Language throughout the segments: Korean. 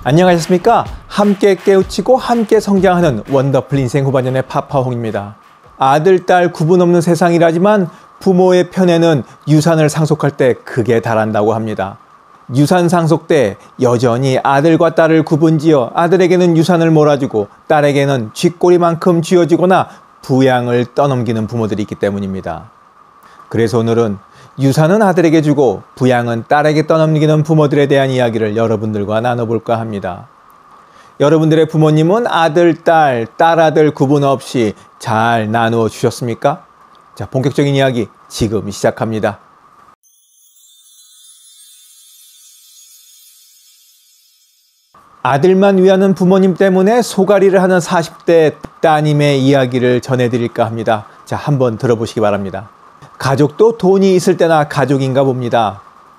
안녕하셨습니까? 함께 깨우치고 함께 성장하는 원더풀 인생 후반년의 파파홍입니다. 아들, 딸 구분 없는 세상이라지만 부모의 편에는 유산을 상속할 때 크게 달한다고 합니다. 유산 상속 때 여전히 아들과 딸을 구분지어 아들에게는 유산을 몰아주고 딸에게는 쥐꼬리만큼 쥐어주거나 부양을 떠넘기는 부모들이 있기 때문입니다. 그래서 오늘은 유산은 아들에게 주고 부양은 딸에게 떠넘기는 부모들에 대한 이야기를 여러분들과 나눠볼까 합니다. 여러분들의 부모님은 아들, 딸, 딸아들 구분 없이 잘 나누어 주셨습니까? 자, 본격적인 이야기 지금 시작합니다. 아들만 위하는 부모님 때문에 소가리를 하는 40대 따님의 이야기를 전해드릴까 합니다. 자, 한번 들어보시기 바랍니다. 가족도 돈이 있을 때나 가족인가 봅니다.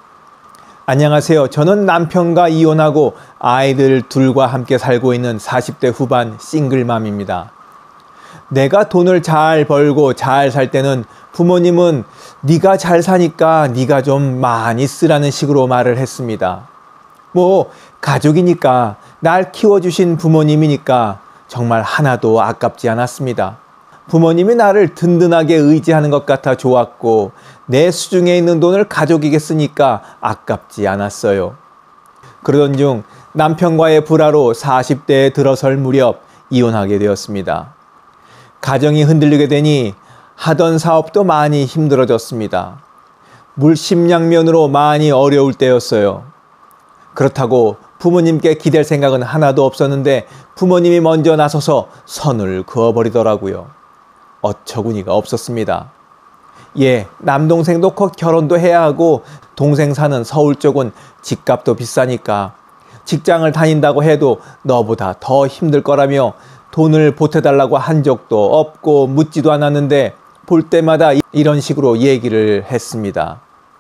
안녕하세요. 저는 남편과 이혼하고 아이들 둘과 함께 살고 있는 40대 후반 싱글맘입니다. 내가 돈을 잘 벌고 잘 살 때는 부모님은 네가 잘 사니까 네가 좀 많이 쓰라는 식으로 말을 했습니다. 뭐 가족이니까 날 키워주신 부모님이니까 정말 하나도 아깝지 않았습니다. 부모님이 나를 든든하게 의지하는 것 같아 좋았고 내 수중에 있는 돈을 가족에게 쓰니까 아깝지 않았어요. 그러던 중 남편과의 불화로 40대에 들어설 무렵 이혼하게 되었습니다. 가정이 흔들리게 되니 하던 사업도 많이 힘들어졌습니다. 물심양면으로 많이 어려울 때였어요. 그렇다고 부모님께 기댈 생각은 하나도 없었는데 부모님이 먼저 나서서 선을 그어버리더라고요. 어처구니가 없었습니다. 예, 남동생도 곧 결혼도 해야 하고 동생 사는 서울 쪽은 집값도 비싸니까 직장을 다닌다고 해도 너보다 더 힘들 거라며 돈을 보태달라고 한 적도 없고 묻지도 않았는데 볼 때마다 이런 식으로 얘기를 했습니다.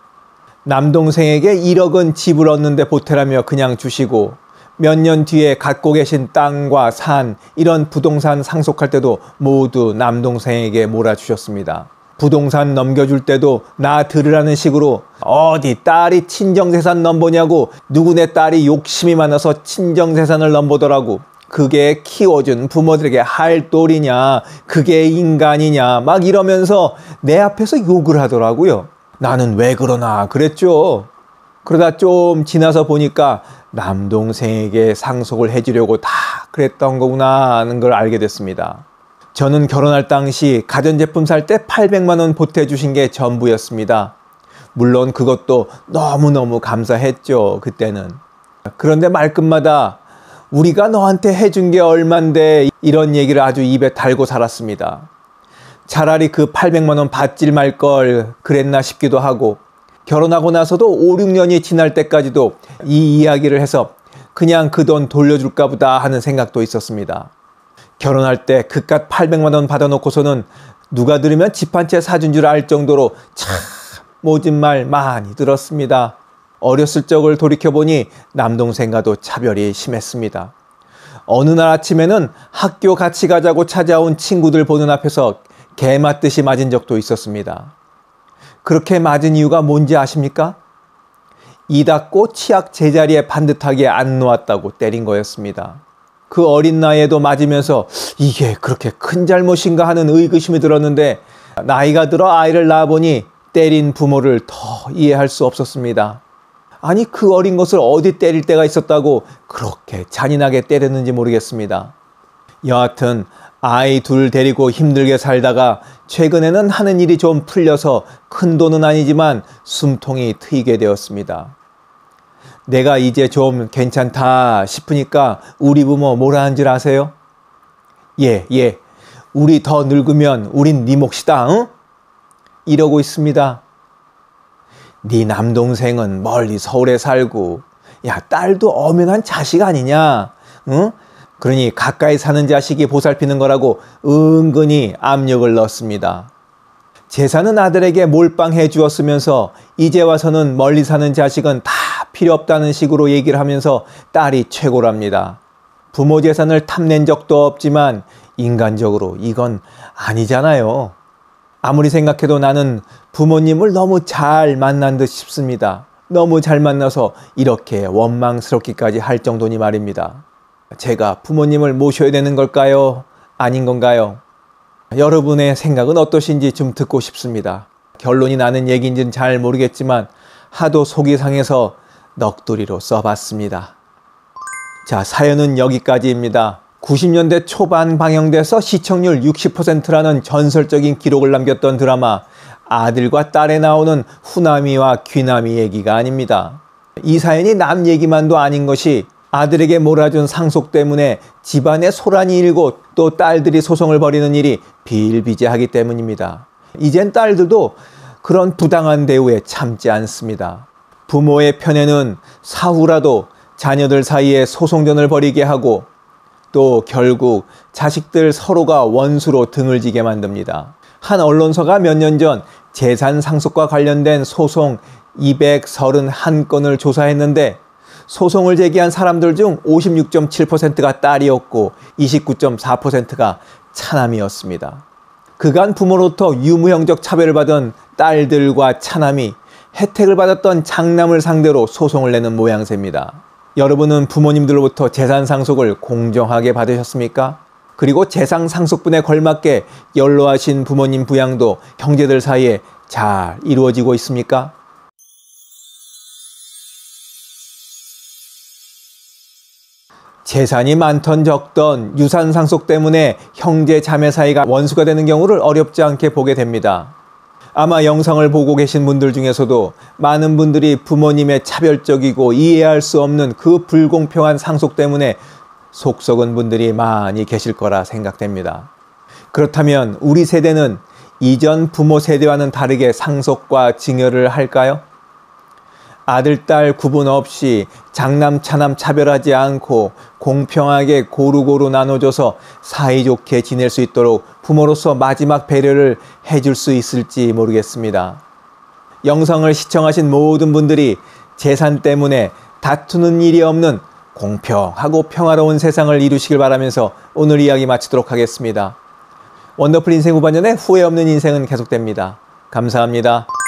남동생에게 1억은 집을 얻는데 보태라며 그냥 주시고 몇 년 뒤에 갖고 계신 땅과 산, 이런 부동산 상속할 때도 모두 남동생에게 몰아주셨습니다. 부동산 넘겨줄 때도 나 들으라는 식으로 어디 딸이 친정재산 넘보냐고 누구네 딸이 욕심이 많아서 친정재산을 넘보더라고. 그게 키워준 부모들에게 할 도리냐, 그게 인간이냐 막 이러면서 내 앞에서 욕을 하더라고요. 나는 왜 그러나 그랬죠. 그러다 좀 지나서 보니까 남동생에게 상속을 해주려고 다 그랬던 거구나 하는 걸 알게 됐습니다. 저는 결혼할 당시 가전제품 살 때 800만 원 보태주신 게 전부였습니다. 물론 그것도 너무너무 감사했죠, 그때는. 그런데 말끝마다 우리가 너한테 해준 게 얼만데 이런 얘기를 아주 입에 달고 살았습니다. 차라리 그 800만 원 받질 말 걸 그랬나 싶기도 하고 결혼하고 나서도 5, 6년이 지날 때까지도 이 이야기를 해서 그냥 그 돈 돌려줄까 보다 하는 생각도 있었습니다. 결혼할 때 그깟 800만 원 받아놓고서는 누가 들으면 집 한 채 사준 줄 알 정도로 참 모진 말 많이 들었습니다. 어렸을 적을 돌이켜보니 남동생과도 차별이 심했습니다. 어느 날 아침에는 학교 같이 가자고 찾아온 친구들 보는 앞에서 개 맞듯이 맞은 적도 있었습니다. 그렇게 맞은 이유가 뭔지 아십니까? 이 닦고 치약 제자리에 반듯하게 안 놓았다고 때린 거였습니다. 그 어린 나이에도 맞으면서 이게 그렇게 큰 잘못인가 하는 의구심이 들었는데 나이가 들어 아이를 낳아보니 때린 부모를 더 이해할 수 없었습니다. 아니 그 어린 것을 어디 때릴 때가 있었다고 그렇게 잔인하게 때렸는지 모르겠습니다. 여하튼 아이 둘 데리고 힘들게 살다가 최근에는 하는 일이 좀 풀려서 큰 돈은 아니지만 숨통이 트이게 되었습니다. 내가 이제 좀 괜찮다 싶으니까 우리 부모 뭐라 한 줄 아세요? 예, 우리 더 늙으면 우린 네 몫이다, 응? 이러고 있습니다. 네 남동생은 멀리 서울에 살고 야 딸도 엄연한 자식 아니냐, 응? 그러니 가까이 사는 자식이 보살피는 거라고 은근히 압력을 넣습니다. 재산은 아들에게 몰빵해 주었으면서 이제 와서는 멀리 사는 자식은 다 필요 없다는 식으로 얘기를 하면서 딸이 최고랍니다. 부모 재산을 탐낸 적도 없지만 인간적으로 이건 아니잖아요. 아무리 생각해도 나는 부모님을 너무 잘 만난 듯 싶습니다. 너무 잘 만나서 이렇게 원망스럽기까지 할 정도니 말입니다. 제가 부모님을 모셔야 되는 걸까요? 아닌 건가요? 여러분의 생각은 어떠신지 좀 듣고 싶습니다. 결론이 나는 얘기인지는 잘 모르겠지만 하도 속이 상해서 넋두리로 써봤습니다. 자, 사연은 여기까지입니다. 90년대 초반 방영돼서 시청률 60%라는 전설적인 기록을 남겼던 드라마 아들과 딸에 나오는 후남이와 귀남이 얘기가 아닙니다. 이 사연이 남 얘기만도 아닌 것이 아들에게 몰아준 상속 때문에 집안에 소란이 일고 또 딸들이 소송을 벌이는 일이 비일비재하기 때문입니다. 이젠 딸들도 그런 부당한 대우에 참지 않습니다. 부모의 편에는 사후라도 자녀들 사이에 소송전을 벌이게 하고 또 결국 자식들 서로가 원수로 등을 지게 만듭니다. 한 언론사가 몇 년 전 재산 상속과 관련된 소송 231건을 조사했는데 소송을 제기한 사람들 중 56.7%가 딸이었고 29.4%가 차남이었습니다. 그간 부모로부터 유무형적 차별을 받은 딸들과 차남이 혜택을 받았던 장남을 상대로 소송을 내는 모양새입니다. 여러분은 부모님들로부터 재산 상속을 공정하게 받으셨습니까? 그리고 재산 상속분에 걸맞게 연로하신 부모님 부양도 형제들 사이에 잘 이루어지고 있습니까? 재산이 많던 적던 유산 상속 때문에 형제 자매 사이가 원수가 되는 경우를 어렵지 않게 보게 됩니다. 아마 영상을 보고 계신 분들 중에서도 많은 분들이 부모님의 차별적이고 이해할 수 없는 그 불공평한 상속 때문에 속 썩은 분들이 많이 계실 거라 생각됩니다. 그렇다면 우리 세대는 이전 부모 세대와는 다르게 상속과 증여를 할까요? 아들, 딸 구분 없이 장남, 차남 차별하지 않고 공평하게 고루고루 나눠줘서 사이좋게 지낼 수 있도록 부모로서 마지막 배려를 해줄 수 있을지 모르겠습니다. 영상을 시청하신 모든 분들이 재산 때문에 다투는 일이 없는 공평하고 평화로운 세상을 이루시길 바라면서 오늘 이야기 마치도록 하겠습니다. 원더풀 인생 후반전에 후회 없는 인생은 계속됩니다. 감사합니다.